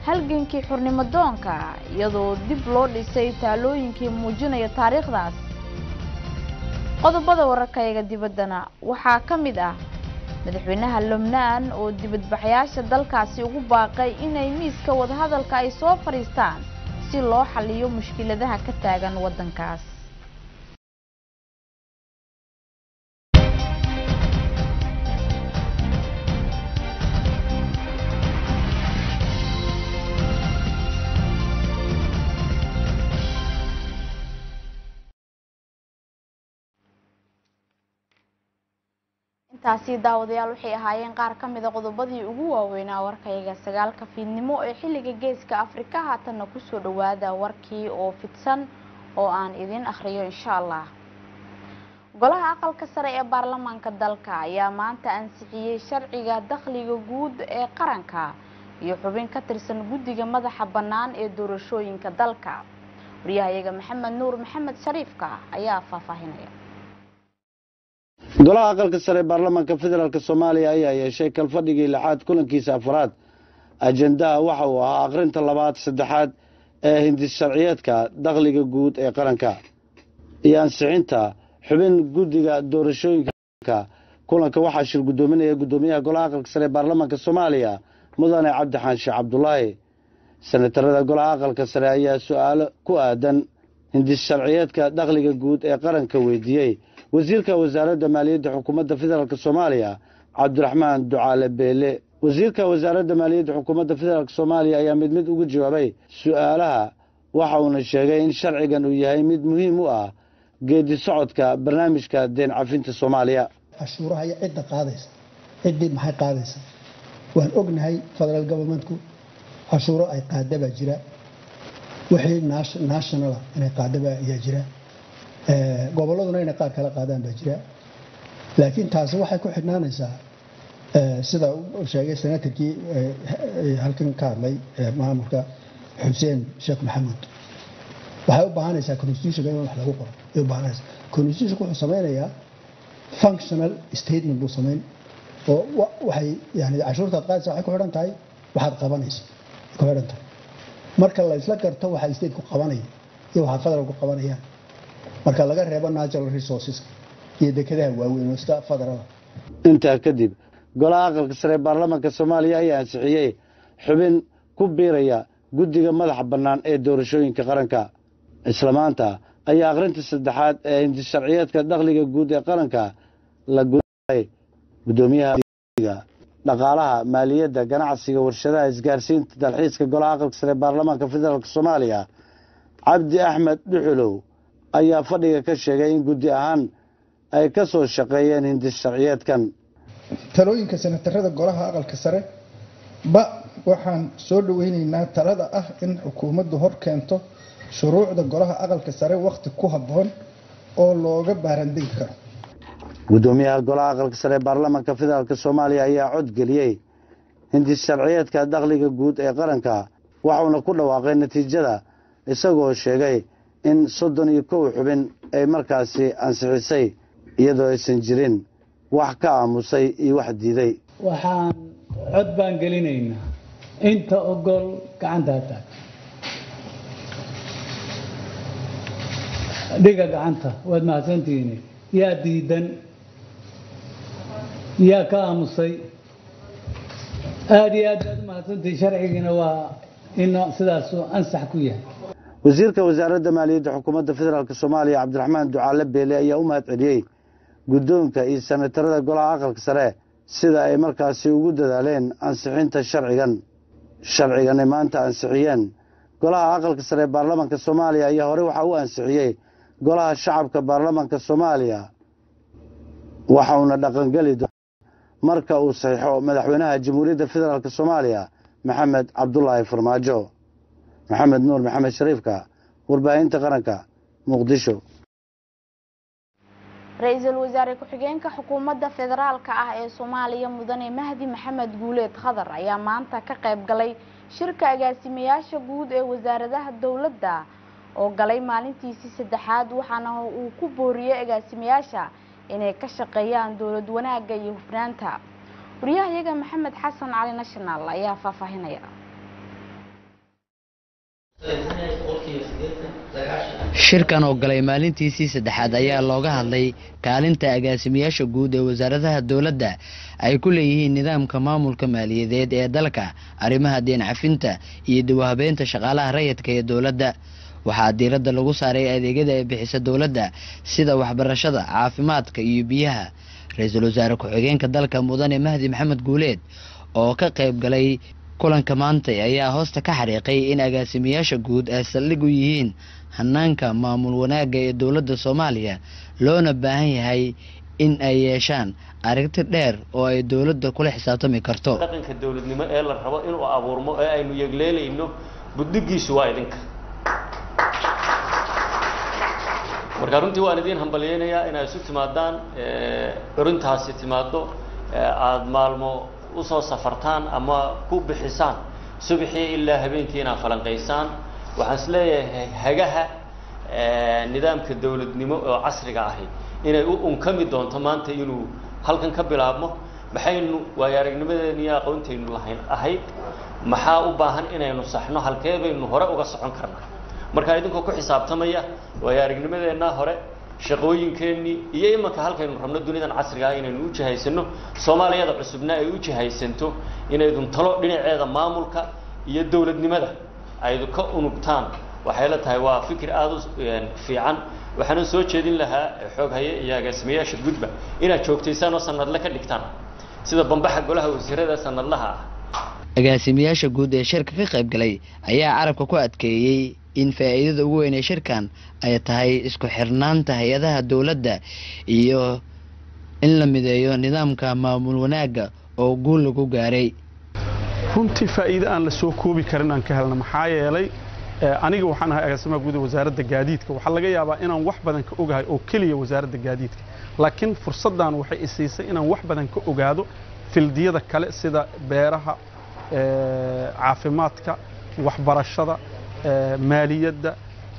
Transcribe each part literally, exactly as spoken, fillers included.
halgankii xurnimo doonka iyadoo dib loo dhisay taalooyinkii muujinaya taariikhdaas. qodobada wararkayga dibaddana waxaa ka mid ah madaxweynaha Lubnaan oo dibadbaxayaasha dalkaasi ugu baaqay inay miiska wadahadalka ay soo fariistaan si loo xalliyo mushkiladaha ka taagan waddankaas. taasi daawadayaal waxay ahaayeen qaar ka mid ah qodobadii ugu waaweynaa warkayga sagaalka fiidnimo ee xilliga geeska Afrika. haatan ku soo dhawaada warkii oo fidsan oo aan idin akhriyo insha Allah. golaha aqalka sare ee baarlamaanka dalka ayaa maanta ansixiyay sharciga dakhliga guud ee qaranka iyo xubin ka tirsan guddiga madaxa bannaan ee doorashooyinka dalka. wariyahayaga Maxamed Nuur Maxamed Shariifka ayaa faahfaahinaya. golaha aqalka sare baarlamaanka federaalka Soomaaliya ayaa yeeshay kalfadhigii lixaad kulankiisa afraad. ajendaha waxa uu ahaa aqrinta labaad saddexaad ee hindis sharciyeedka dakhliga guud ee qaranka iyo ansixinta xubin guddiga doorashooyinka. kulanka waxaa shir gudoominaya gudoomiyaha golaha aqalka sare baarlamaanka Soomaaliya mudane Cabdi Xaanshe Cabdullaahi. senatarada golaha aqalka sare ayaa su'aalo ku aadan hindis sharciyeedka dakhliga guud ee qaranka weydiiyay wasiirka wasaaradda maaliyadda xukuumadda federaalka Soomaaliya Cabdiraxmaan Ducaale Beele. wasiirka wasaaradda maaliyadda xukuumadda federaalka Soomaaliya ayaa mid mid ugu jawaabay su'aalaha waxa uuna sheegay in sharcigan uu yahay mid muhiim u ah geedi socodka barnaamijka deen cafinta Soomaaliya. cashuuraha iyo cidda qaadaysa ciddii maxay qaadaysa waan ognahay federal governmentku cashuuro ay qaadaba jira wixii national inay qaadaba ayaa jira goboladuna inay qaar kala qaadaan baa jira laakiin taasi waxay ku xidhnaanaysaa sida uu sheegay senatarkii halkan ka hadlay maamulka Xuseen Sheekh Maxamuud waxay u baahanaysaa constitution in wax lagu qoro ay u baahanaysaa constitution wuxuu sameynayaa functional statement buu sameyn oo waxay yani cashuurta qaadaysa waxay ku xidhan tahay waxaad qabanayso ku xidhan tahay marka la isla garto waxa state ku qabanaya iyo waxa federal ku qabanayaan marka laga reebo natural resources iyo dekedaha waaweyn oo sida federal. intaa kadib golaha aqalka sare baarlamaanka Soomaaliya ayaa ansixiyay xubin ku biiraya guddiga madaxa bannaan ee doorashooyinka qaranka. isla maanta ayaa aqrinta saddexaad ee hindis sharciyeedka dakhliga guud ee qaranka la gudbiyay gudoomiyaha dhaqaalaha maaliyadda ganacsiga warshadaha isgaarsiinta dalxiiska golaha aqalka sare baarlamaanka federaalka Soomaaliya Cabdi Axmed Dhuxulow ayaa fadhiga ka sheegay in guddi ahaan ay ka soo shaqeeyeen hindis sharciyeedkan. talooyinka senatarada golaha aqalka sare ba waxaan soo dhaweynaynaa talada ah in xukuumaddu hor keento shuruucda golaha aqalka sare waqti ku habboon oo looga baarandegi karo. gudoomiyaha golaha aqalka sare baarlamaanka federaalka Soomaaliya ayaa cod geliyay hindis sharciyeedka dakhliga guud ee qaranka waxaana ku dhawaaqay natiijada isagoo sheegay in soddon iyo kow xubin ay markaasi ansixisay iyadoo aysan jirin wax ka aamusay iyo wax diiday. waxaan cod baan gelinaynaa inta ogol gacanta taag dhiga gacanta waad mahadsantihiin yaa diidan yaa ka aamusay aad iyo aad baad mahadsantihiin sharcigiina waa in sidaas ansax ku yahay. wasiirka wasaaradda maaliyadda xukuumadda federaalka Soomaaliya Cabdiraxmaan Ducaale Beele ayaa u mahadceliyay guddoonka iyo senatarada golaha aqalka sare sida ay markaasi ugu dadaaleen ansixinta sharcigan. sharcigan ay maanta ansixiyeen golaha aqalka sare baarlamaanka Soomaaliya ayaa hore waxa uu ansixiyay golaha shacabka baarlamaanka Soomaaliya waxaana dhaqan gali marka uu saxiixo madaxweynaha jamhuuriyadda federaalka Soomaaliya Maxamed Cabdullaahi Farmaajo. Maxamed Nuur Maxamed Shariifka warbaahinta qaranka Muqdisho. ra'iisul wasaare ku-xigeenka xukuumadda federaalka ah ee Soomaaliya mudane Mahdi Maxamed Guuleed Khadar ayaa maanta ka qayb galay shirka agaasimayaasha guud ee wasaaradaha dawladda oo galay maalintiisii saddexaad waxaana uu ku booriyay agaasimayaasha inay ka shaqeeyaan dawlad wanaagga iyo hufnaanta. wariyahayaga Maxamed Xasan Cali National ayaa faahfaahinaya. shirkan oo galay maalintiisii saddexaad ayaa looga hadlay kaalinta agaasimayaasha guud ee wasaaradaha dowladda ay ku leeyihiin nidaamka maamulka maaliyadeed ee dalka, arrimaha deen cafinta iyo dib u habeynta shaqaalaha rayidka ee dowladda. waxaa diiradda lagu saaray adeegyada ay bixisa dowladda sida waxbarashada, caafimaadka iyo biyaha. ra-iisul wasaare ku-xigeenka dalka mudane Mahdi Maxamed Guuleed oo ka qayb galay kulanka maanta ayaa hoosta ka xariiqay in agaasimayaasha guud ay saldhig u yihiin hanaanka maamul wanaagga ee dowladda Soomaaliya, loona baahan yahay in ay yeeshaan aragti dheer oo ay dowladda kula xisaabtami karto. dhaqanka dowladnimo ee la rabo inuu abuurmo ee aynu yegleelayno buddigiisu waa idinka. marka runtii waan idin hambalyeynaya inay isu timaadaan arintaasi timaado aad maalmo u soo safartaan ama ku bixisaan subaxii ilaa habeenkii inaad falanqaysaan. waxaan isleeyahay hagaha nidaamka dowladnimo oo casriga ahi inay u unkami doonto maanta inuu halkan ka bilaabmo. maxaynu waayo aragnimadeena iyo aqoontaynu lahayn ahayd, maxaa u baahan inaynu saxno, halkee baynu hore uga socon karnaa. marka idinkoo ku xisaabtamaya waayo aragnimadeena hore, shaqooyinkeenii iyo imanka halkaynu rabno dunidan casriga ah inaynu u jihaysano, Soomaaliyada cusubna ay u jihaysanto inaydun talo dhinaceeda maamulka iyo dowladnimada aydu ka unugtaan. waxay la tahay waa fikir aad u fiican. waxaan soo jeedin lahaa xoog haye iyo agaasimayaasha gudba inaad joogtaysaan oo sanadle ka dhigtaan sida bambaxa golaha wasiirada sanadlaha ah. agaasimayaasha guud ee shirka ka qayb galay ayaa carabka ku adkeeyay in faa'iidada ugu weyn ee shirkan ay tahay isku xirnaanta hay'adaha dowladda iyo in la mideeyo nidaamka maamul wanaagga oo guul lagu gaaray. runtii faa'iido aan la soo koobi karin aan ka helno, maxaa yeelay aniga waxaan ahay agaasimaha guud ee wasaaradda gaadiidka. waxaa laga yaabaa inaan wax badan ka ogahay oo keliya wasaaradda gaadiidka, laakiin fursaddan waxay isiisay inaan wax badan ka ogaado fildiyada kale sida beeraha, caafimaadka, waxbarashada, maaliyadda,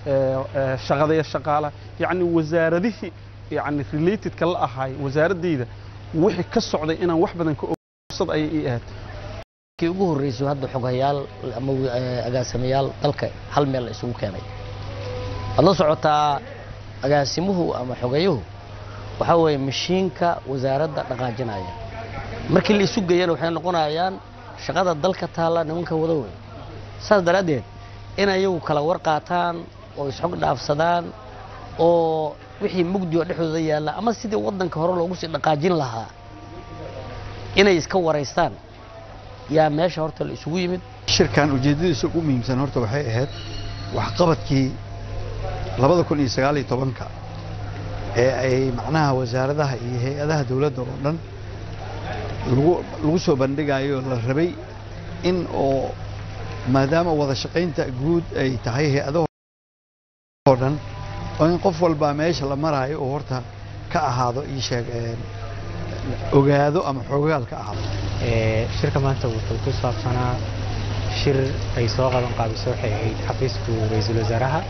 shaqada iyo shaqaalaha, yacni wasaaradihii yacni relatedka la ahay wasaaradayda wixii ka socday inaan wax badan ka ogaado fursad ayay ii ahayd. kii ugu horreysay hadda xogayaal ama agaasimayaal dalka hal meel la isugu keenay. waad la socotaa agaasimuhu ama xogayuhu waxa weeye mashiinka wasaaradda dhaqaajinaya. markii la isu geeyana waxay noqonayaan shaqada dalka taala nimanka wada weyn. saas daraadeed in ayagu kala war qaataan oo isxog dhaafsadaan oo wixii mugdi oo dhexdooda yaala ama sidii wadanka hore loogu sii dhaqaajin lahaa inay iska wareystaan yaa meesha horta la isugu yimid. shirkan ujeedadiisa ugu muhiimsan horta waxay ahayd waxqabadkii labada kun iyo sagaal iyo tobanka ee ay macnaha wasaaradaha iyo hay'adaha dawladda oo dhan lagu lagu soo bandhigayo la rabay in oo maadaama wada shaqaynta guud ay tahay hay'adaha oo dhan oo in qof walba meesha la marayo oo horta ka ahaado ii sheeg ogaado ama xogaal ka ahaado. ee shirka maanta wuxuu ku saabsanaa shir ay soo qaban qaabisay waxay ahayd xafiiska ra'iisul wasaaraha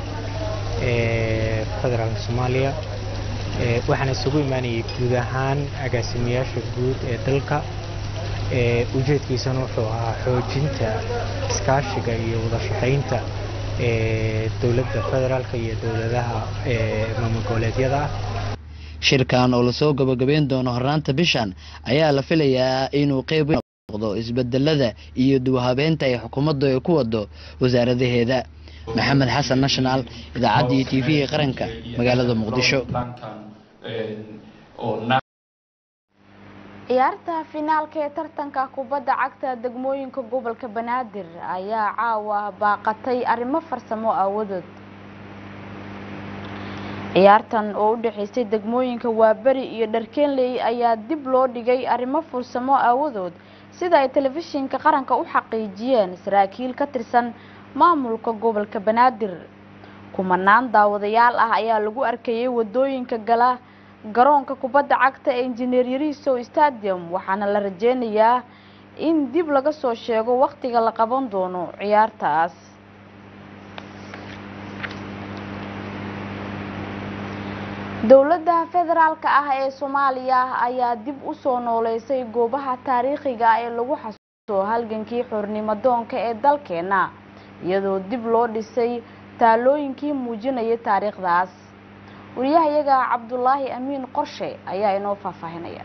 ee federaalka Soomaaliya. ee waxaana isugu imaanayay guud ahaan agaasimayaasha guud ee dalka. ee ujeedkiisana wuxuu ahaa xoojinta iskaashiga iyo wada shaqaynta ee dowladda federaalka iyo dowladaha ee maamul goboleedyada. shirkan oo la soo gabagabeyn doono hornaanta bishan ayaa la filayaa inuu qayb noqdo isbedelada iyo dib u habeynta ay xukuumaddu ay ku wado wasaaradaheeda. maxamed xasan national idaacadda iyo T V qaranka magaalada Muqdisho. ciyaarta finaalka ee tartanka kubadda cagta degmooyinka gobolka Banaadir ayaa caawa baaqatay arrimo farsamo aawadood. ciyaartan oo u dhaxaysay degmooyinka Waabari iyo Dharkeenley ayaa dib loo dhigay arrimo farsamo aawadood sida ay telefishinka qaranka u xaqiijiyeen saraakiil ka tirsan maamulka gobolka Banaadir. kumanaan daawadayaal ah ayaa lagu arkayay wadooyinka gala garoonka kubadda cagta ee Engineer Yariso Stadium, waxaana la rajeynayaa in dib laga soo sheego waqtiga la qaban doono ciyaartaas. dowladda federaalka ah ee Soomaaliya ayaa dib u soo nooleysay goobaha taariikhiga ah ee lagu xasuusto halgankii xornimo doonka ee dalkeena iyadoo dib loo dhisay taalooyinkii muujinaya taariikhdaas. wariyahayaga Cabdullaahi Amiin Qorshe ayaa inoo faahfaahinaya.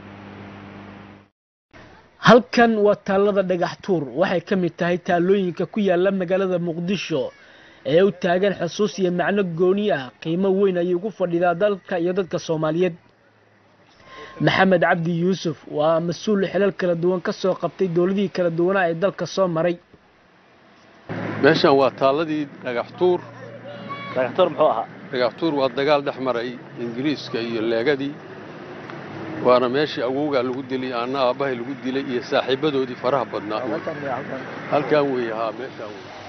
halkan waa taalada dhagax tuur waxay ka mid tahay taalooyinka ku yaala magaalada Muqdisho ee u taagan xusuus iyo macno gooni ah qiimo weyn ayuu ku fadhidaa dalka iyo dadka Soomaaliyeed. Maxamed Cabdi Yuusuf waa mas'uul xilal kala duwan ka soo qabtay dawladihii kala duwan ee dalka soo maray. meeshan waa taaladii dhagax tuur. dhagax tuur muxuu ahaa? dhagax tuur waa dagaal dhex maray Ingiriiska iyo leegadii waana meeshii awowga lagu dilay aana aabahay lagu dilay iyo saaxiibadoodii faraha badnaa halkan way ahaa meeshan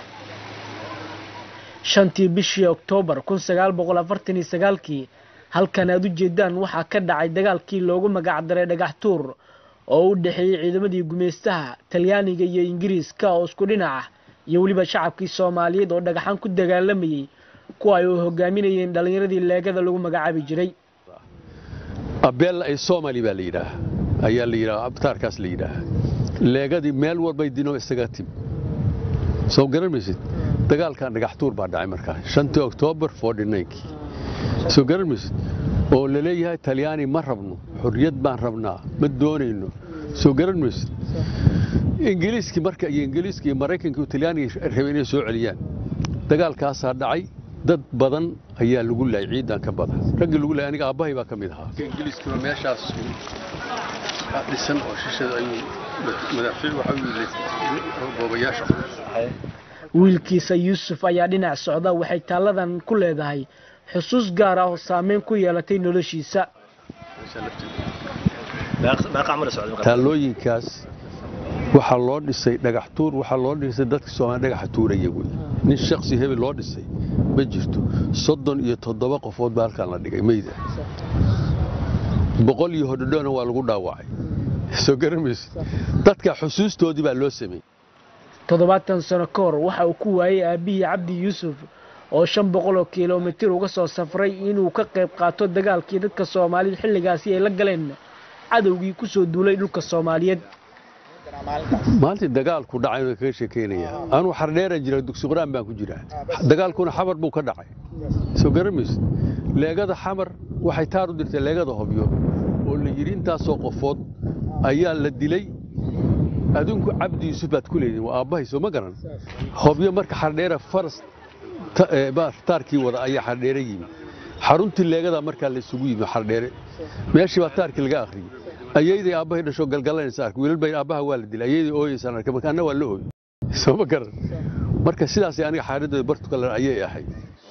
shantii bishii Oktoobar kun sagaal boqol afartan iyo sagaal kii halkan aad u jeedaan waxa ka dhacay dagaalkii loogu magac daray dhagax tuur oo u dhaxeeyay ciidamadii gumeystaha Talyaaniga iyo Ingiriiska oo isku dhinac iyo waliba shacabkii Soomaaliyeed oo dhagaxan ku dagaalamayay kuwa ay hogaaminayeen dhalinyaradii leegada lagu magacaabi jiray. abeel ay Soomaali baa la yiraahdaa ayaa la yiraahdaa abtaarkaas la yiraahdaa leegadii meel walba dino isaga tib soo garanaysid dagaalkan dhagax tuur baa dhacay markaa shantii Oktoobar forty-nine soo garanaysid oo la leeyahay Talyaani ma rabno xurriyad baan rabnaa ma doonayno soo garanaysid Ingiriiski marka iyo Ingiriiski iyo Mareykanka iyo Talyaani rabeen soo celiyaan dagaalkaas dhacay dad badan ayaa lagu laayay ciidan ka badan rag lagu laayay aniga aabahay baa kamid ahaa Ingiriiska meeshaas dhisan oo shishada ay madaxfiil waxa uu leeyahay boobayaasha wiilkiisa Yuusuf ayaa dhinac socda waxay taaladan ku leedahay xusuus gaar ah oo saameyn ku yeelatay noloshiisa. taalooyinkaas waxa loo dhisay dhagax tuur waxa loo dhisay dadka Soomaaliya dhagax tuuraya way nin shakhsi hebel loo dhisay ma jirto soddon iyo toddoba qofood baa halkan la dhigay meeyda boqol iyo hodhoona waa lagu dhaawacay soo garanaysid dadka xusuustoodii baa loo sameeyay. toddobaatan sano ka hor waxa uu ku waayay aabihii Cabdi Yuusuf oo shan boqol oo kiiloomitir uga soo safray inuu ka qayb qaato dagaalkii dadka Soomaaliyeed xilligaasi ay la galeen cadawgii ku soo duulay dhulka Soomaaliyeed. maalintii dagaalku dhacay oo ka sheekeynaya anu xardheera jiray dugsi quraan baan ku jiraa dagaalkuna xabar buu ka dhacay soo garanaysid leegada xamar waxay taar u dirtay leegada hobyo oo la yiri intaas oo qofood ayaa la dilay adinku Cabdi Yuusuf baad ku leeyahay waa aabahay soo ma garan hobyo marka xardheera faras ba taarkii wada ayaa xardheera yimi xaruntii leegada marka la isugu yimi xardheere meeshii baa taarkii laga akhriyay ayayday aabahay dhasho galgalanaysa ark wiilal bay aabaha waa la dilay ayayday ooyaysan ark marka anna waa la ooy soo ma garan marka sidaas aniga xaaladda bartu kale ayay ahay.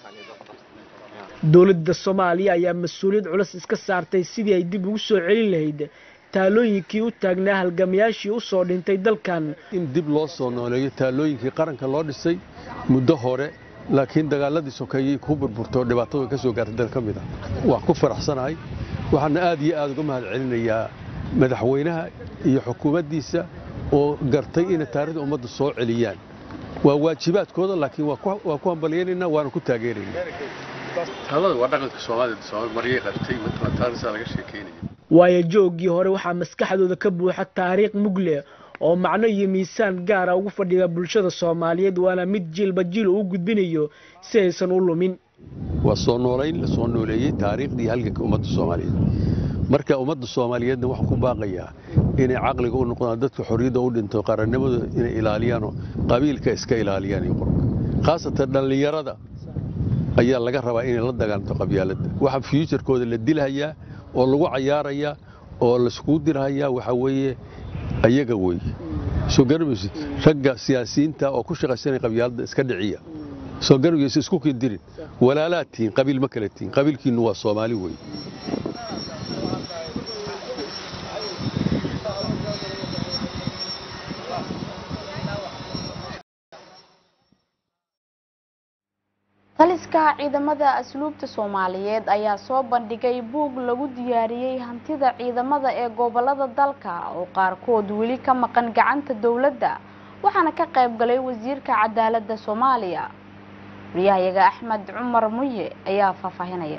dawladda Soomaaliya ayaa mas'uuliyad culus iska saartay sidii ay dib ugu soo celin lahayd taalooyinkii u taagnaa halgamayaashii u soo dhintay dalkan in dib loo soo nooleeyo taalooyinkii qaranka loo dhisay muddo hore laakiin dagaaladii sokeeyay ku burburtay dhibaatada ka soo gaartay dal kamid ah wax ku faraxsanahay waxaan aad iyo aad uga mahad celinayaa madaxweynaha iyo xukuumaddiisa oo gartay in taariikhda ummadda soo celiyaan waa waajibaadkooda laakiin waa ku waa ku hambalyeynayna waana ku taageeraynaa. talada waa dhaqanka Soomaaliyeed Soomaaliya qabtay midna taariikhda laga sheekeynay waayo joogii hore waxaa maskaxdooda ka buuxa taariikh mugle oo macno iyo miisaan gaar ah ugu fadhiya bulshada Soomaaliyeed waana mid jiilba jiil u gudbinayo si aysan u lumin. waa soo nooleyn la soo nooleeyay taariikhdii halganka ummadda Soomaaliyeed marka ummadda Soomaaliyeed waxaan ku baaqayaa inay caqliga u noqdaan dadka xorriyadda u dhinto qarannimada inay ilaaliyaan qabiilka iska ilaaliyaan iyo qurba khaasatan dhalinyarada ayaa laga rabaa inay la dagaalanto qabyaaladda waxa future-kooda la dilhayaa oo lagu cayaaraya oo la isku dirhaya waxa weeye ayaga way soo garbaysid ragga siyaasiyiinta oo ku shaqaysanay qabyaaladda iska dhiciya soo garbaysid isku kidirin walaalaatiin qabiil ma kala tiin qabiilkiinu waa Soomaali way. taliska ciidamada asluubta Soomaaliyeed ayaa soo bandhigay buug lagu diyaariyay hantida ciidamada ee gobolada dalka oo qaarkood weli ka maqan gacanta dawladda waxaana ka qayb galay wasiirka cadaaladda Soomaaliya. wariyahayaga Axmed Cumar Muye ayaa faahfaahinaya.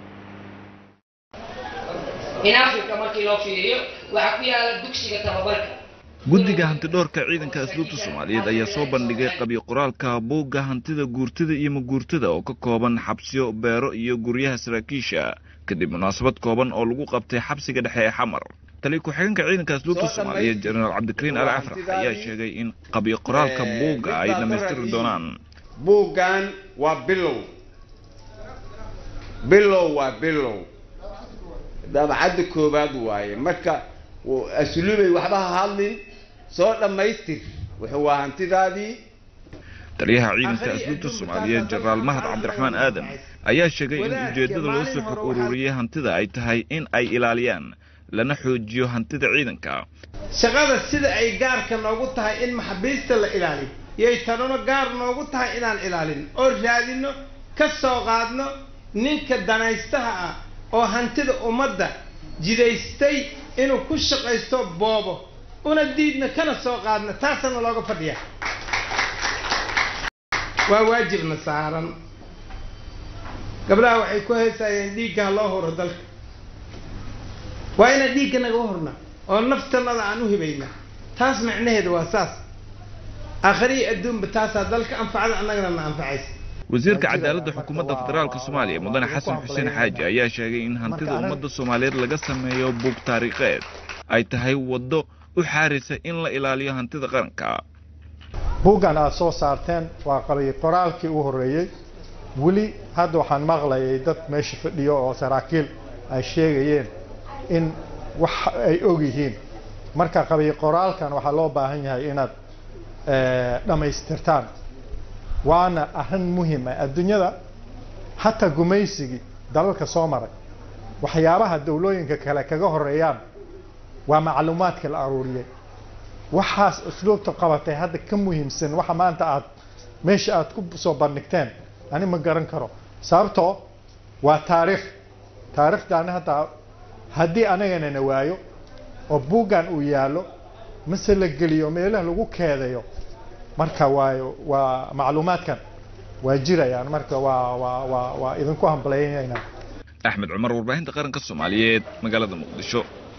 in Afrika markii loo fiiriyo waxa ku yaala dugsiga tababarka guddiga hantidhoorka ciidanka asluubta Soomaaliyeed ayaa soo bandhigay qabyo qoraalka buugga hantida guurtada iyo maguurtada oo ka kooban xabsiyo beero iyo guryaha saraakiisha kadib munaasabad kooban oo lagu qabtay xabsiga dhexe ee Xamar. tali ku xigeenka ciidanka asluubta Soomaaliyeed General Cabdikariin Al Afrax ayaa sheegay in qabyo qoraalka buugga ay dhammaystiri doonaan. buuggan waa bilow bilow waa bilow dabcadda koobaad waaye marka asluubay waxba hadlin soo dhamaystir wuxuu waa hantidaadii. taliyaha ciidanka asluubta Soomaaliyeed General Mahad Cabdiraxmaan Aadan ayaa sheegay in ujeedada loo soo xog ururiyay hantida ay tahay in ay ilaaliyaan lana xoojiyo hantida ciidanka. shaqada sida ay gaarka noogu tahay in maxabiista la ilaaliyo yay tanona gaar noogu tahay inaan ilaalin oo raadino ka soo qaadno ninka danaystaha ah oo hantida ummadda jidaystay inuu ku shaqaysto boobo una diidna kana soo qaadna taasana looga fadhiyaa. waa waajibna saaran. gabdhaha waxay ku heysayeen dhiigga loo horo dalka. waa inaan dhiigga naga horna oo naftanada aan u hibayna. taas macnaheedu waa saas. aakhiri adduunba taasaa dalka anfacda annagana na anfacaysa. wasiirka cadaaladda xukuumadda federaalka Soomaaliya mudane Xasan Xuseen Xaaji ayaa sheegay in hantida ummadda Soomaaliyeed laga sameeyo buug taariikheed ay tahay wado u xaarisa in la ilaaliyo hantida qaranka. buuggan aad soo saarteen waa qabay qoraalkii u horeeyay wali hadda waxaan maqlayay dad meesha fadhiyo oo saraakiil ay sheegayeen in wax ay og yihiin marka qabay qoraalkan waxa loo baahan yahay inaad dhamaystirtaan waana arrin muhiim ah adduunyada hatta gumaysigii dalalka soo maray waxyaabaha dawlooyinka kale kaga horeeyaan waa macluumaadka la aruuriyay waxaas asluubta qabatay hadda ka muhiimsan waxa maanta aad meesha aad ku soo bandhigteen ani ma garan karo sababtoo waa taariikh taariikhdaana hadda haddii anagana na waayo oo buuggan uu yaalo mase la geliyo meelaha lagu keedayo marka waa waa macluumaadkan waa jirayaan marka waa waa waa waa idinku hambalyeynayna. Axmed Cumar warbaahinta qaranka Soomaaliyeed magaalada Muqdisho.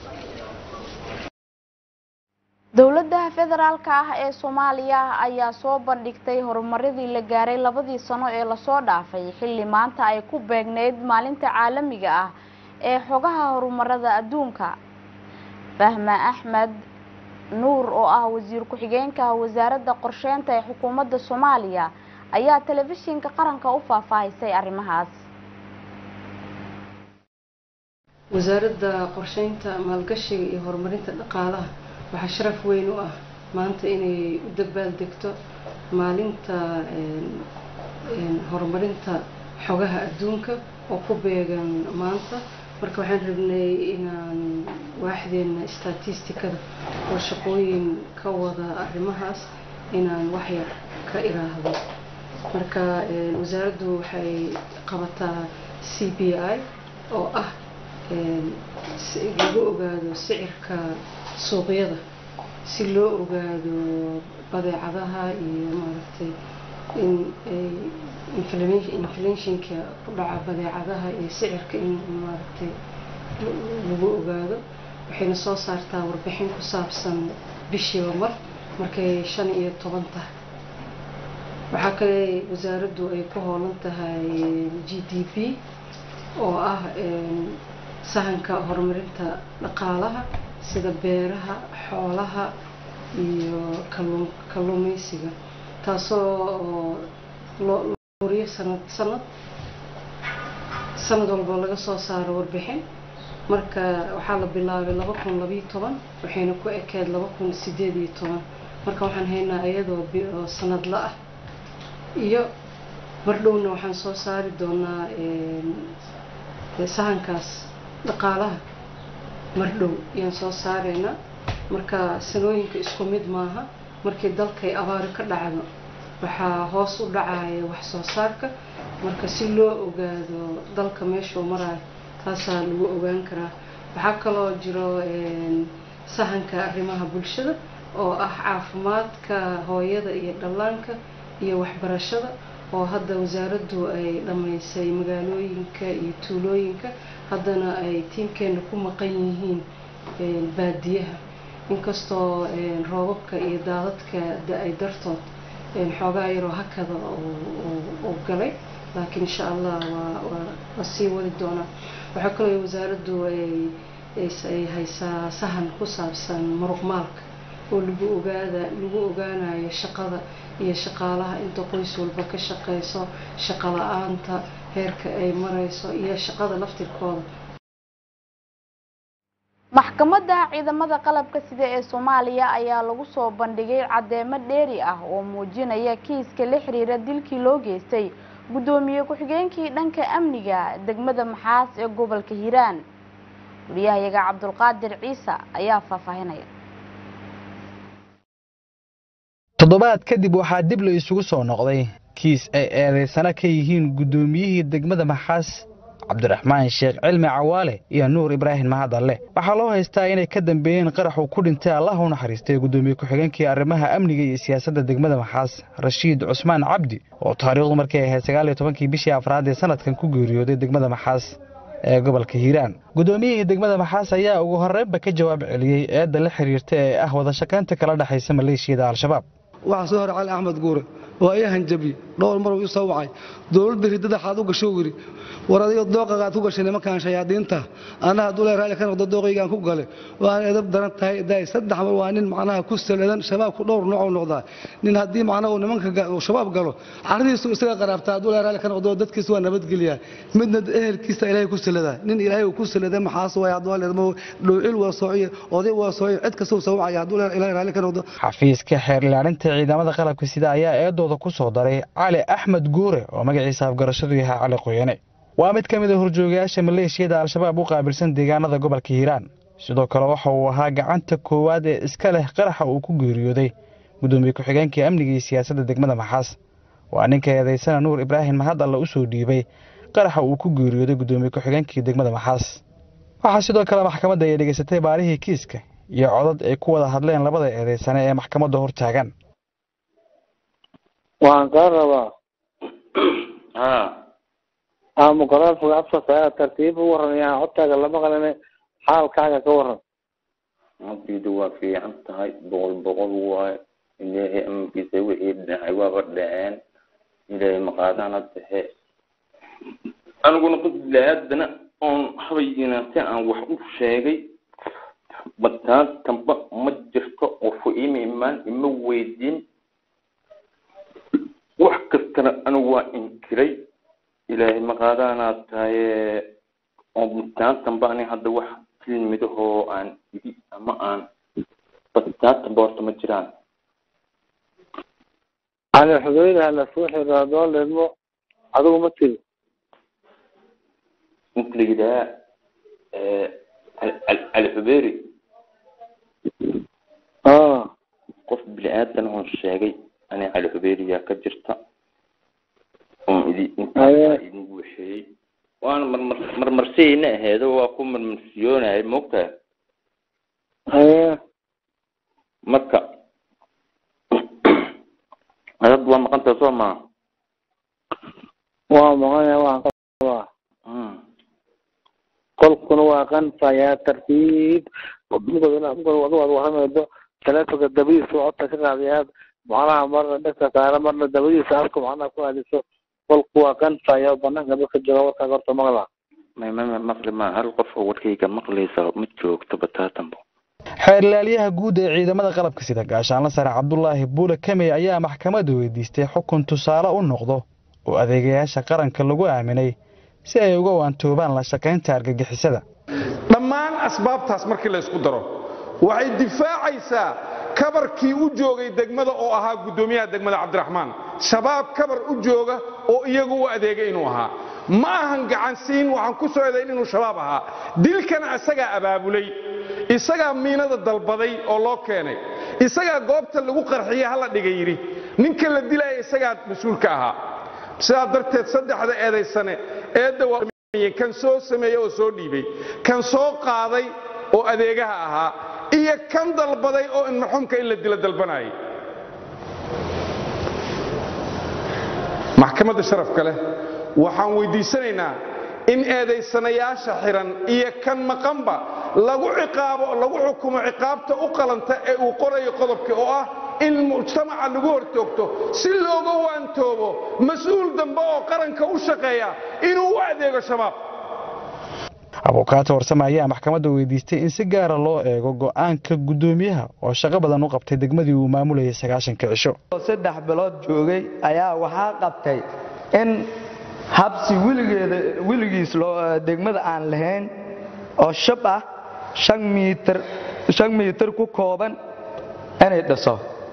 dowladda federaalka ah ee Soomaaliya ayaa soo bandhigtay horumaradii la gaaray labadii sano ee la soo dhaafay xilli maanta ay ku beegneyd maalinta caalamiga ah ee xogaha horumarada adduunka. Fahma Axmed nuur oo ah wasiir ku xigeenka wasaaradda qorsheynta ee xukuumadda Soomaaliya ayaa telefishinka qaranka u faafahisay arrimahaas. wasaaradda qorsheynta maalgashiga iyo horumarinta dhaqaalaha waxaa sharaf weyn u ah maanta inay u dabaaldegto maalinta horumarinta xogaha adduunka oo ku beegan maanta. marka waxaan rabnay inaan waaxdeena statistikada oo shaqooyin ka wada arrimahaas inaan wax yar ka iraahdo. marka wasaaraddu waxay qabataa C B I oo ah lagu ogaado sicirka suuqyada si loo ogaado badeecadaha iyo maaragtay in inflationka ku dhaca badeecadaha iyo sicirka in maaragtay lagu ogaado. waxayna soo saartaa warbixin ku saabsan bishiiba mar markay shan iyo toban tahay. waxaa kale wasaaraddu ay ku hoolan tahay G D P oo ah sahanka horumarinta dhaqaalaha sida beeraha, xoolaha iyo kalluumaysiga taasoo loo ururiyo sanad sanad sanad walba laga soo saaro warbixin. marka waxaa la bilaabay laba kun laba iyo toban waxayna ku ekeed laba kun sideed iyo toban. marka waxaan haynaa iyadoo sanadla ah iyo mar dhowna waxaan soo saari doonaa sahankaas dhaqaalaha mar dhow ayaan soo saarayna. marka sanooyinka isku mid maaha. markii dalkay abaari ka dhacdo waxaa hoos u dhacaya wax soo saarka. marka si loo ogaado dalka meeshuu marayo taasaa lagu ogaan karaa. waxaa kaloo jiro sahanka arrimaha bulshada oo ah caafimaadka hooyada iyo dhallaanka iyo waxbarashada oo hadda wasaaraddu ay dhammaysay magaalooyinka iyo tuulooyinka haddana ay tiimkeena ku maqan yihiin baadiyaha. inkastoo roobabka iyo daadadka da-ay dartood xoogaa yaroo hakada oo galay laakiin insha allah waa sii wadi doonaa. waxaa kaloo wasaaraddu ay haysaa sahan ku saabsan muruqmaalka oo lagu ogaada lagu ogaanayo shaqada iyo shaqaalaha inta qoys walba ka shaqeyso, shaqo la-aanta heerka ay marayso iyo shaqada laftirkooda. maxkamadda ciidamada qalabka sida ee Soomaaliya ayaa lagu soo bandhigay cadeemo dheeri ah oo muujinaya kiiska la xiriira dilkii loo geystay gudoomiye ku-xigeenkii dhanka amniga degmada Maxaas ee gobolka Hiiraan. wariyahayaga Cabdulqaadir Ciise ayaa faahfaahinaya. toddobaad kadib waxaa dib la isugu soo noqday kiis ay eedeysana ka yihiin gudoomiyihii degmada Maxaas Cabdiraxmaan Sheekh Cilmi Cawaale iyo Nuur Ibraahim Mahadalle. waxaa loo haystaa inay ka dambeeyeen qarax uu ku dhintay Allah u naxariistay gudoomiye ku-xigeenkii arrimaha amniga iyo siyaasadda degmada Maxaas Rashiid Cusmaan Cabdi oo taariikhdu markii ay ahayd sagaal iyo tobankii bishii afraad ee sanadkan ku geeriyooday degmada Maxaas ee gobolka Hiiraan. gudoomiyihii degmada Maxaas ayaa ugu horreynba ka jawaab celiyay eedda la xiriirta ee ah wada shaqaynta kala dhaxaysa maleeshiyada Al-Shabaab. waxaa soo hor Cali Axmed Guure oo ay hanjabi dhowr mar uu soo wacay dawladda ridada xad u gasho wiri waradiyo dooqaad ku gashay nimankan shayaadiinta anaha dulay raali ka noqdo dooqaygan ku galay waan edab daran tahay daay saddex mar waa nin macnaha ku saladan shabaab ku dhowr nooc noqda nin hadii macnaha uu nimanka shabaab galo caradiisu isaga qaraabtaa dulay raali ka noqdo dadkiisu waa nabad geliya midna ehelkiisa ilaahay ku salada nin ilaahay uu ku salada Maxaas way adwaalmo dhowcil waa soociye oday waa soociye cid kasta soo wacay dulay ilaahay raali ka noqdo. xafiiska xeer ilaalinta ciidamada qalabka sida ayaa eedooda ku soo daray Cali Axmed Guure oo magaciisa afgarashadu yahay Cali Qoyane. waa mid ka mid ah horjoogayaasha maleeshiyada Al-Shabaab u qaabilsan deegaanada gobolka Hiiraan. sidoo kale waxa uu ahaa gacanta koowaad ee iska leh qaraxa uu ku geeriyooday gudoomiye ku-xigeenkii amniga iyo siyaasadda degmada Maxaas. waa ninka eedeysana Nuur Ibraahim Mahadalle u soo dhiibay qaraxa uu ku geeriyooday gudoomiye ku-xigeenkii degmada Maxaas. waxaa sidoo kale maxkamadda ay dhageysatay baarihii kiiska iyo codad ay ku wada hadleen labada eedeysane ee maxkamadda hortaagan. waan ka rabaa ha ama qoraal fuga afka saa tartiib u waranayaan codkaaga lama qalane xaalkaaga ka waran. madiidu waa fiican tahay boqol boqol waaye ilaahay amarkiisa wixii dhacay waaba dhaceen ilaahay maqaadana tahe aniguna qudlaadana oon habayinaante aan wax u sheegay bataan tamba ma jirto oo fu imi imaan ima weydiin wax kastana anigu waa inkiray ilaahay maqaadana tahay oo bataan tamba ani hadda wax tilmidahoo aan idi ama aan bataan tamba horta ma jiraan على حضوري على صوح الرادون لأنه عدو مثل مثل كده على حضوري اه قف بالآدم هون الشاقي أنا على حضوري يا كجرتا هم إذي انت إذي وحي وأنا مر مر مرسينا هذا وأكون من مرسيونا هاي موقتها ايه مكة هذا waa maqanta soo ma waa maqanya waa qaba qolkuna waa qanfaya tartiib wadada wadada wadada talaafada dabiis oo codka ka qaadayad macnaha marna dadka saara marna dabiis afka macnaha ku hadiso qolku waa qanfaya banaanka dadka jooga warka horta maqla ma ma maqli ma hal qof oo warkayga maqlaysa mid joogto bataatanbo xeerlaaliyaha guud ee ciidamada qalabka sida gaashaanle sare Cabdullaahi Buule Kamey ayaa maxkamadda weydiistay xukun tusaale u noqdo oo adeegayaasha qaranka lagu aaminay si ay uga waantoobaan la shaqaynta argagixisada. dhammaan asbaabtaas markii la isku daro waxay difaacaysaa kabarkii u joogay degmada oo ahaa gudoomiyaha degmada Cabdiraxmaan shabaab kabar u jooga oo iyagu u adeegay inuu ahaa ma ahan gacansiin waxaan ku soo eeday inuu shabaab ahaa dilkana asaga abaabulay isaga miinada dalbaday oo loo keenay isaga goobta lagu qarxiyay hala dhigay yiri ninka la dilay isaga mas'uulka ahaa sidaa darteed saddexda eedaysane eedda waa kan soo sameeyay oo soo dhiibay kan soo qaaday oo adeegaha ahaa iyo kan dalbaday oo in maxumka in la dilo dalbanayay maxkamadda sharafka leh waxaan weydiisanaynaa in eedaysanayaasha xiran iyo kan maqanba lagu ciqaabo lagu xukumo ciqaabta u qalanta ee uu qorayo qodobka oo ah in mujtamaca lagu hortoogto si looga waantoobo mas'uul dambe oo qaranka u shaqeeya inuu u adeego shabaab. Abukaato Warsame ayaa maxkamadda weydiistay in si gaar ah loo eego go'aanka gudoomiyaha oo shaqo badan u qabtay degmadii uu maamulayay sagaashanka cisho. saddex bilood joogay ayaa waxaa qabtay in habsi wiligeeda wiligiis loo degmada aan lahayn oo shab ah shan mitir shan mitir ku kooban inay dhiso.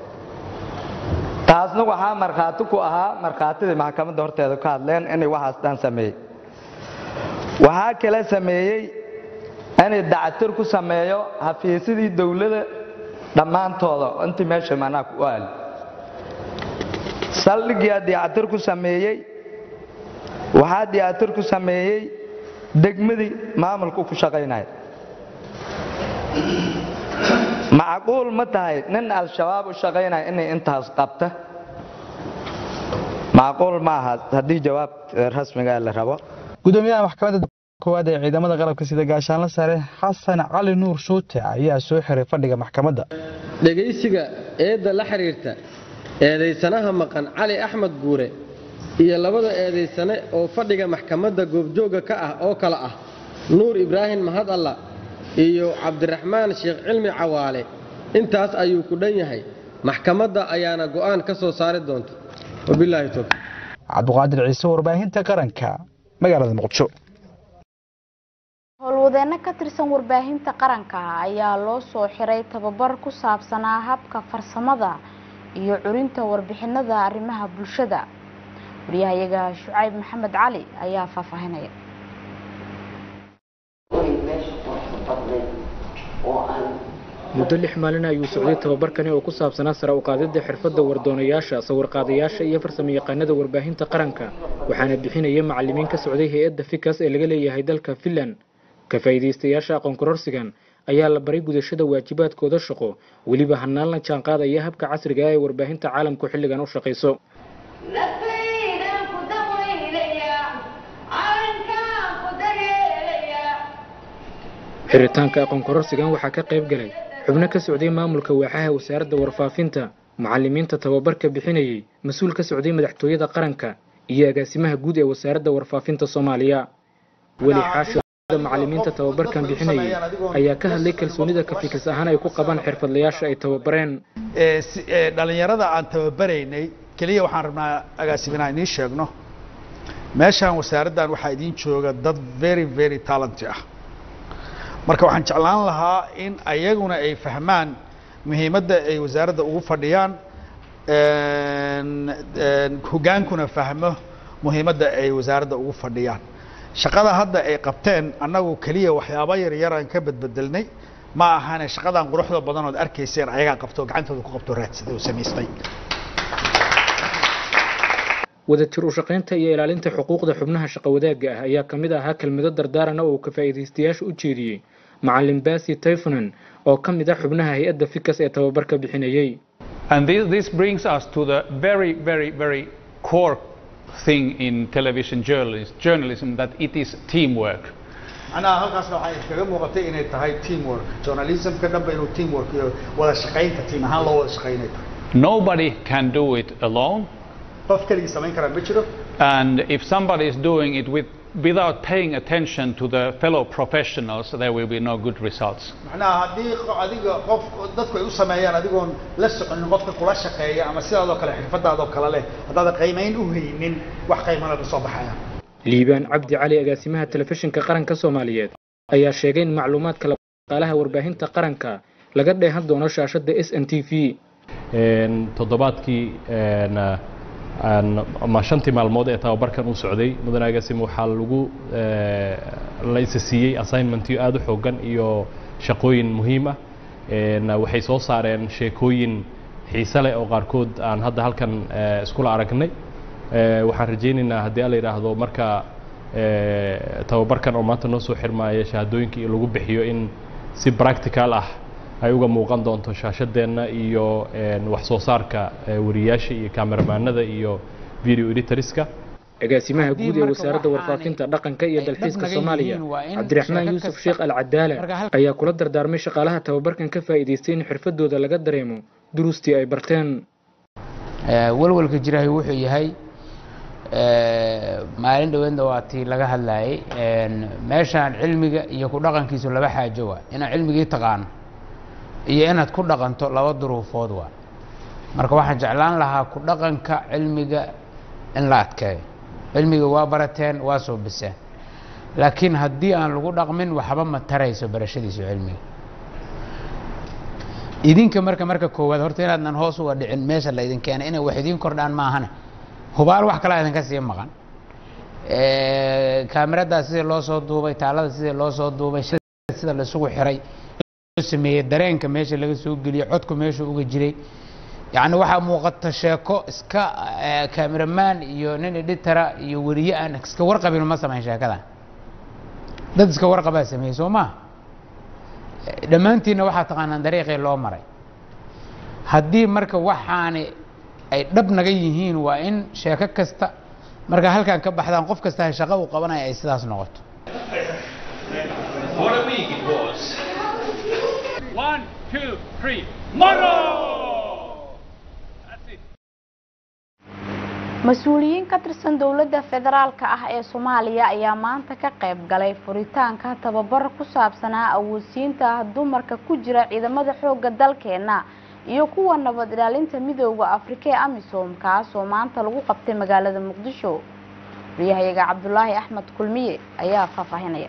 taasna waxaa markhaati ku ahaa markhaatidii maxkamadda horteeda ka hadleen inay waxaas dhan sameeyey. waxaa kale sameeyey inay dactir ku sameeyo xafiisyadii dawladda dhammaantooda intii meesha macnaha ku aali. saldhigii dactir ku sameeyey waxaa dactir ku sameeyey degmadii maamulku ku shaqaynaya. macquul ma tahay nin al-shabaab u shaqaynaya inay intaas qabta? macquul ma aha haddii jawaab rasmiga la rabo. gudoomiyaha maxkamadda koowaad ee ciidamada qalabka sida gaashaanle sare Xasan Cali Nuur Shuute ayaa soo xiray fadhiga maxkamadda. dhageysiga eedda la xiriirta eedeysanaha maqan Cali Axmed Guure iyo labada eedeysane oo fadhiga maxkamadda goobjooga ka ah oo kala ah Nuur Ibraahim Mahad Allah iyo Cabdiraxmaan Sheekh Cilmi Cawaale. intaas ayuu ku dhan yahay. maxkamadda ayaana go'aan ka soo saari doonta. wabillahi tawfiiq. Cabduqaadir Ciise, warbaahinta qaranka, magaalada Muqdisho. howlwadeena ka tirsan warbaahinta qaranka ayaa loo soo xiray tababar ku saabsanaa habka farsamada iyo curinta warbixinada arrimaha bulshada. wariyahayaga Shucayb Maxamed Cali ayaa faahfaahinaya. muddo lix maalin ayuu socday tababarkani oo ku saabsanaa sare u qaadida xirfadda wardoonayaasha, sawir-qaadayaasha iyo farsamayaqaanada warbaahinta qaranka, waxaana bixinaya macallimiin ka socday hay'adda Fikas ee laga leeyahay dalka Finland. ka faa'iideystayaasha aqoon kororsigan ayaa la baray gudashada waajibaadkooda shaqo, weliba hanaan la jaan qaadaya habka casriga ah ee warbaahinta caalamku xilligan u shaqeyso. xiritaanka aqoon kororsigan waxaa ka qayb galay xubno ka socday maamulka waaxaha wasaaradda warfaafinta, macallimiinta tababarka bixinayay, mas-uul ka socday madaxtooyada qaranka iyo agaasimaha guud ee wasaaradda warfaafinta Soomaaliya. weli xaasho macallimiinta tababarkan bixinayay ayaa ka hadlay kalsoonida ka fikis ahaan ay ku qabaan xirfadlayaasha ay tababareen. ee dhalinyarada aan tababaraynay kaliya waxaan rabnaa agaasiminaa inii sheegno meeshaan wasaaraddan waxaa idiin jooga dad very very talented ah. marka waxaan jeclaan lahaa in ayaguna ay fahmaan muhiimadda ay wasaaradda ugu fadhiyaan, hogaankuna fahmo muhiimadda ay wasaaradda ugu fadhiyaan. shaqada hadda ay qabteen annagu kaliya waxyaabo yar yar aan ka badbedelnay ma ahane shaqadan quruxda badan oo arkayseen ayaga qabto gacantooda ku qabto raadsaday oo sameystay. wadajir u shaqaynta iyo ilaalinta xuquuqda xubnaha shaqo wadaagga ah ayaa kamid ahaa kelmado dardaaran oo ka faa'iideystayaasha u jeediyay macallin Baasi Tayfunan oo kamid ah xubnaha hay'adda Fikas ee tababarka bixinayay. And this, this brings us to the very very very core thing in television journalism, journalism that it is teamwork. أنا halkaas waxay iskaga muuqatay inay tahay teamwork. Journalism ka dhanba inuu teamwork iyo wada shaqaynta team ahaan loo wada shaqaynay. Nobody can do it alone. qof kaliya samayn kara ma jiro. And if somebody is doing it with without paying attention to the fellow professionals, there will be no good results. macnaha haddii adiga qof dadku ay u sameeyaan adigoon la soconin qofka kula shaqeeya ama sidaadoo kale xirfadaadoo kale leh haddaad qiimayn u haynin wax qiimana ka soo baxaya. liibaan cabdi cali agaasimaha telefishinka qaranka Soomaaliyeed ayaa sheegay in macluumaadka qaalaha warbaahinta qaranka laga dheehan doono shaashada S N T V. een toddobaadkii een ama shantii maalmood ee tababarkan uu socday mudane agaasimo waxaa lagu la is siiyay assignment aad u xoogan iyo shaqooyin muhiim ah. een waxay soo saareen sheekooyin xiiso leh oo qaarkood aan hadda halkan iskula aragnay. waxaan rajaynaynaa haddii la yiraahdo marka tababarkan oo maanta noo soo xirmaaya shahaadooyinka iyo lagu bixiyo in si practical ah ay uga muuqan doonto shaashadeena iyo wax soo saarka wariyaasha iyo kaameramanada iyo video editorska. agaasimaha guud ee wasaaradda warfaafinta dhaqanka iyo dalxiiska Soomaaliya Cabdiraxmaan Yuusuf Sheekh Al-Cadaala ayaa kula dardaarmay shaqaalaha tababarkan ka faa'iideystay in xirfadooda laga dareemo duruustii ay barteen walwalka jirahay wuxuu yahay maalin dhaweynta waa tii laga hadlayay meeshaan cilmiga iyo ku dhaqankiisu laba xaajo waa inaad cilmigii taqaano iyo inaad ku dhaqanto laba duruufood waa marka waxaan jeclaan lahaa ku dhaqanka cilmiga in la adkeeyo cilmiga waa barateen waa soo biseen laakiin haddii aan lagu dhaqmin waxba ma tarayso barashadiisu cilmiga idinka marka marka koowaad horta inaadnan hoos uga dhicin meesha la idin keenay inay wax idin kordhaan maahane hubaal wax kale idinka sii maqan kaamiradaas sidii loo soo duubay taalada sidii loo soo duubay sida la isugu xiray loo sameeyey dareenka meesha laga soo geliyey codku meesha uga jiray yacni waxaa muuqata sheeko iska kaamiramaan iyo nin editara iyo weriye aan iska warqabin ma samayn sheekada dad iska warqabaa sameeyey soo maa dhammaantiinna waxaa taqaanaan dariiqii loo maray haddii marka waxaani ay dhab naga yihiin waa in sheeko kasta marka halkan ka baxdaan qof kasta shaqo uu qabanaya ay sidaas noqoto What a week it was. One, two, three. Moro! mas-uuliyiin ka tirsan dowladda federaalka ah ee Soomaaliya ayaa maanta ka qayb galay furitaanka tababar ku saabsanaa awoodsiinta dumarka ku jira ciidamada xoogga dalkeena iyo kuwa nabad ilaalinta midowga Afrika ee AMISOM kaas oo maanta lagu qabtay magaalada Muqdisho. Riyahayaga Cabdullaahi Axmed Kulmiye ayaa faahfaahinaya.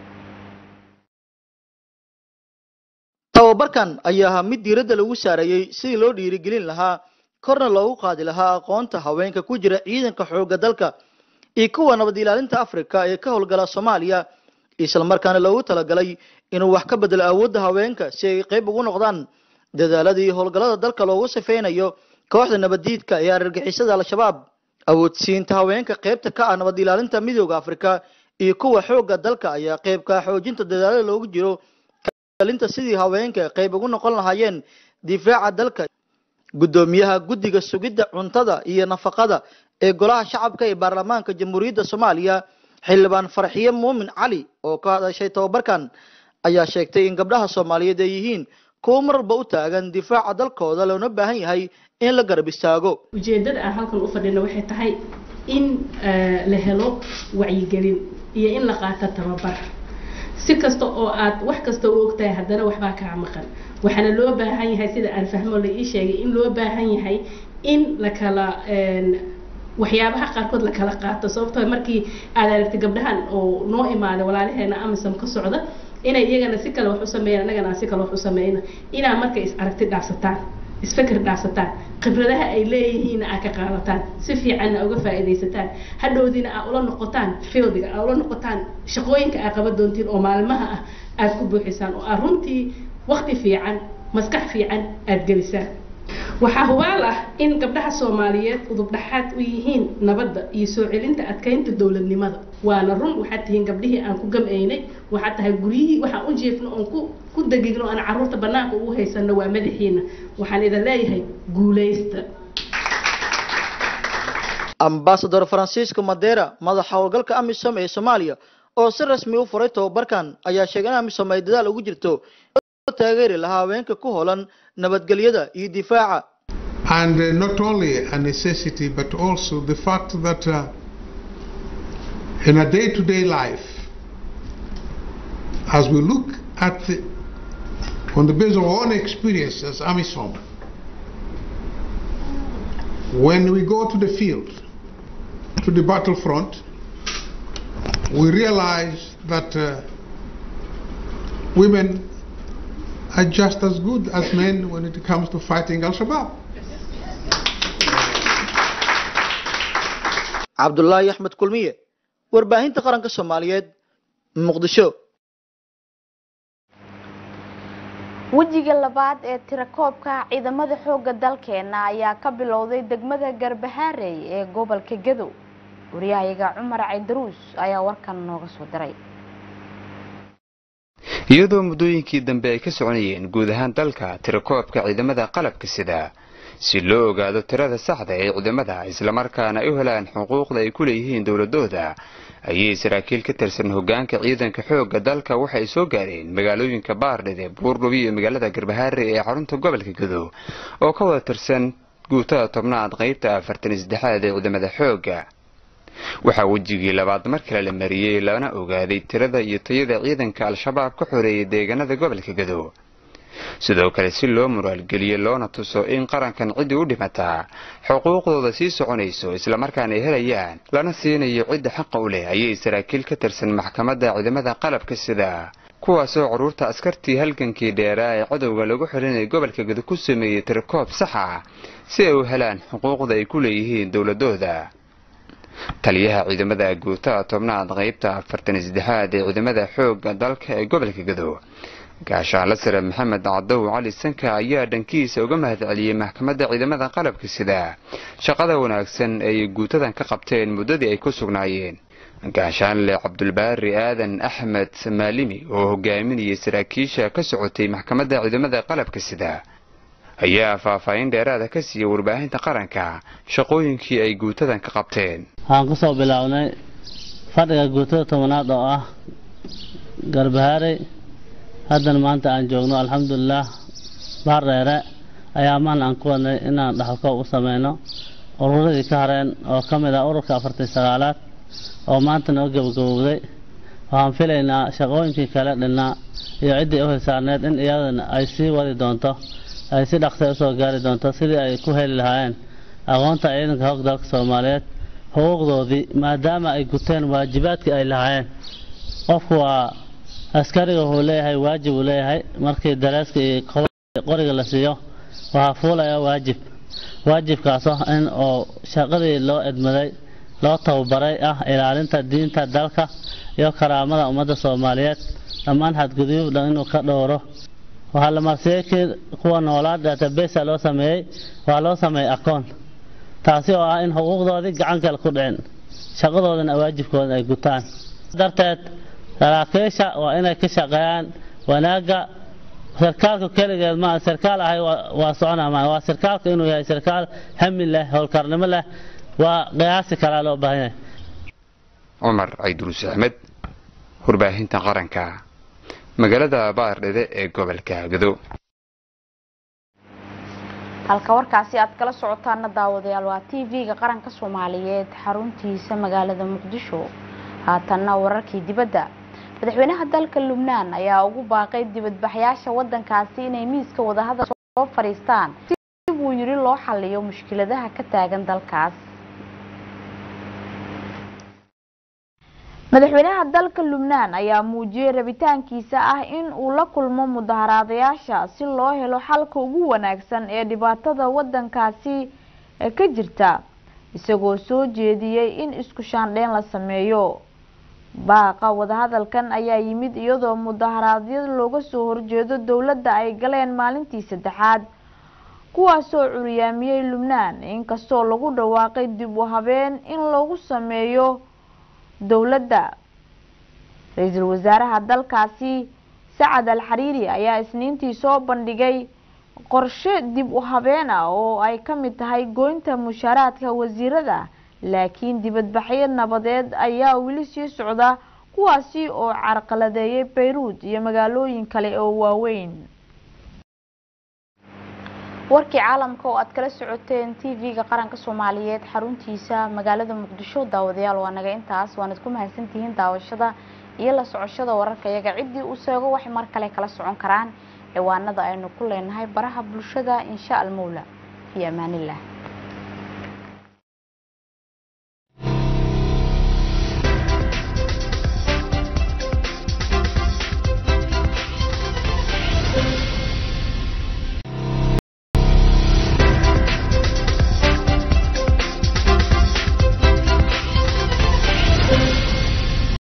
tababarkan ayaa mid diiradda lagu saarayay sidii loo dhiirigelin lahaa korna loogu qaadi lahaa aqoonta haweenka ku jira ciidanka xoogga dalka iyo kuwa nabad ilaalinta Afrika ee ka howlgala Soomaaliya isla markaana loogu talagalay inuu wax ka bedelo awoodda haweenka si ay qayb ugu noqdaan dadaaladii howlgalada dalka loogu safeynayo kooxda nabadiidka ee argagixisada Al-Shabaab awoodsiinta haweenka qaybta ka ah nabad ilaalinta midowga Afrika iyo kuwa xoogga dalka ayaa qayb ka xoojinta dadaalada loogu jiro ilaalinta sidii haweenka qayb ugu noqon lahaayeen difaaca dalka gudoomiyaha guddiga sugidda cuntada iyo nafaqada ee golaha shacabka ee baarlamaanka jamhuuriyadda Soomaaliya xildhibaan Farxiye Muumin Cali oo ka hadashay tababarkan ayaa sheegtay in gabdhaha Soomaaliyeed ay yihiin kuwa marba u taagan difaaca dalkooda loona baahan yahay in la garab istaago ujeedada aan halkan u fadhino waxay tahay in la helo wacyigelin iyo in la qaato tababar si kasta oo aad wax kasta u ogtahay haddana waxba ka maqan waxaana loo baahan yahay sida aan fahmo la ii sheegay in loo baahan yahay in la kala waxyaabaha qaarkood la kala qaato sababtoo markii aad aragtay gabdhahan oo noo imaaday walaalaheena AMISOM ka socda inay iyagana si kale wax u sameeyaan anagana si kale wax u sameeyna inaa markay is aragtay dhaafsataan isfakir dhaafsataan khibradaha ay leeyihiin aad ka qaadataan si fiican uga faa'iideysataan hadhowdina aad ula noqotaan fieldiga aad ula noqotaan shaqooyinka aad qaban doontiin oo maalmaha ah aad ku buuxisaan oo aad runtii waqti fiican maskax fiican aad gelisaan waxaa hubaal ah in gabdhaha Soomaaliyeed udub dhaxaad u yihiin nabadda iyo soo celinta adkeynta dawladnimada waana run waxaad tihiin gabdhihii aan ku gameynay waxaad tahay guriyihii waxaan u jeefno oo ku ku dagigno aan carruurta banaanka ugu haysano waa madaxiina waxaan idin leeyahay guuleysta Ambassador Francisco Madeira madaxa howlgalka AMISOM ee Soomaaliya oo si rasmi u furay tababarkan ayaa sheegay in AMISOM ay dadaal ugu jirto taageeri lahaa haweenka ku howlan nabadgelyada iyo difaaca and uh, not only a necessity but also the fact that uh, in a day-to-day life as we look at the, on the basis of our own experience as AMISOM when we go to the field to the battlefront we realize that uh, women are just as good as men when it comes to fighting Al-Shabaab. Cabdullaahi Axmed Kulmiye warbaahinta qaranka Soomaaliyeed Muqdisho wajiga labaad ee tirakoobka ciidamada xoogga dalkeena ayaa ka bilowday degmada Garbaharey ee gobolka Gadow wariyahayaga Cumar Ciidruus ayaa warkan nooga soo diray iyadoo muddooyinkii dambe ay ka soconayeen guud ahaan dalka tirakoobka ciidamada qalabka sida si loo ogaado tirada saxda ee ciidamada islamarkaana ay u helaan xuquuqda ay ku leeyihiin dowladooda ayay saraakiil ka tirsan hoggaanka ciidanka xoogga dalka waxay soo gaareen magaalooyinka Baardhede, Buurdhubi iyo magaalada Garbaharre ee xarunta gobolka Gadow oo ka wada tirsan guutada tobnaad qaybta afartan iyo saddexaad ee ciidamada xoogga. waxaa wejigii labaad mar kale la mariyay lana ogaaday tirada iyo tayada ciidanka al-shabaab ka xoreeyay deegaanada gobolka Gadow. sidoo kale si loo muraalgeliyo loona tuso in qarankan cidii u dhimataa xuquuqdooda sii soconayso isla markaana ay helayaan lana siinayo cidda xaq u leh ayay saraakiil ka tirsan maxkamadda ciidamada qalabka sida kuwaasoo caruurta askartii halgankii dheeraa ee cadowga lagu xirinay gobolka Gadow ku sameeyay tirkoob sax ah si ay u helaan xuquuqda ay ku leeyihiin dowladooda. taliyaha ciidamada guutada tobnaad qaybta afartan iyo saddexaad ee ciidamada xoogga dalka ee gobolka Gadow gaashaanle sare Maxamed Cadow Cali Sanka ayaa dhankiisa uga mahadceliyay maxkamadda ciidamada qalabka sida shaqada wanaagsan ay guutadan ka qabteen muddadii ay ku sugnaayeen. gaashaanle Cabdulbaari Aadan Axmed Maalimi oo hogaaminayay saraakiisha ka socotay maxkamadda ciidamada qalabka sida ayaa faahfaahin dheeraad ah ka siiyay warbaahinta qaranka shaqooyinkii ay guutadan ka qabteen. waxaan ku soo bilownay fadhiga guutada tobnaad oo ah Garbaharre haddana maanta aan joogno alxamdulillaah Baardheere ayaa maan aan ku wadnay inaan dhaxalka u sameyno ururadii ka hareen oo ka mid ah ururka afartan iyo sagaalaad oo maanta noo gabagabowday. waxaan filaynaa shaqooyinkii kale dhinaa iyo ciddii u hisaarneed in iyadana ay sii wadi doonto ay si dhaqso u soo gaari doonto sidii ay ku heli lahaayeen aqoonta ciidanka xoogga dalka Soomaaliyeed xuquuqdoodii maadaama ay guteen waajibaadkii ay lahaayeen. qofku waa askariga wuxuu leeyahay waajib uu leeyahay markii daraaska iyo qoriga la siiyo waxaa fuulaya waajib waajibkaas ah in oo shaqadii loo edmaday loo tababaray ah ilaalinta diinta dalka iyo karaamada ummadda Soomaaliyeed dhammaan xadgudub inuu ka dhowro. waxaa la marsiyay kuwa noolaa database loo sameeyay waa loo sameeyay akoon taasi oo ah in xuquuqdoodii gacan kale ku dhicin shaqadoodana waajibkooda ay gutaan. darteed saraakiisha waa inay ka shaqeeyaan wanaaga sarkaalka kaligeed ma sarkaal ahay waa soconaa ma waa sarkaalka inuu yahay sarkaal hami leh howlkarnimo leh waa qiyaasi kala loo baahan yahay. Umar Aydruus Ahmed warbaahinta qaranka magaalada Baardhede ee gobolka Gadow. halka warkaasi aad kala socotaan daawadayaal waa T V-ga qaranka Soomaaliyeed xaruntiisa magaalada Muqdisho. haatanna wararkii dibadda madaxweynaha dalka Lubnaan ayaa ugu baaqay dibadbaxayaasha wadankaasi inay miiska wadahadal soo fariistaan si uu yiri loo xalliyo mushkiladaha ka taagan dalkaas. madaxweynaha dalka Lubnaan ayaa muujiyay rabitaankiisa ah in uu la kulmo mudaharaadayaasha si loo helo xalka ugu wanaagsan ee dhibaatada wadankaasi ka jirta isagoo soo jeediyay in isku shaandheyn la sameeyo. baaqa wadahadalkan ayaa yimid iyadoo mudaharaadyada looga soo horjeedo dowladda ay galeen maalintii saddexaad kuwaasoo curyaamiyay Lubnaan inkastoo lagu dhawaaqay dib u habeen in lagu sameeyo dowladda. ra'iisul wasaaraha dalkaasi Saad al-Xariiri ayaa isniintii soo bandhigay qorshe dib u habeen ah oo ay ka mid tahay goynta mushaaraadka wasiirada laakiin dibadbaxyo nabadeed ayaa weli sii socda kuwaasi oo carqaladeeyay Beirut iyo magaalooyin kale oo waaweyn. warkii caalamka oo aad kala socoteen T V-ga qaranka Soomaaliyeed xaruntiisa magaalada Muqdisho daawadayaal waa naga intaas waanad ku mahadsantihiin daawashada iyo la socoshada wararka iyaga cidii uu sheego wax mar kale kala socon karaan ciwaanada aynu ku leenahay baraha bulshada insha Allah mawla fi amaanillah.